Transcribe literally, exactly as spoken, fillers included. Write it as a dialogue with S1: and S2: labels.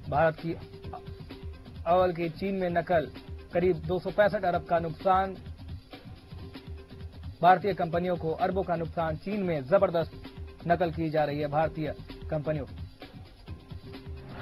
S1: भारत की अव्वल की चीन में नकल, करीब दो सौ पैंसठ अरब का नुकसान। भारतीय कंपनियों को अरबों का नुकसान, चीन में जबरदस्त नकल की जा रही है भारतीय कंपनियों।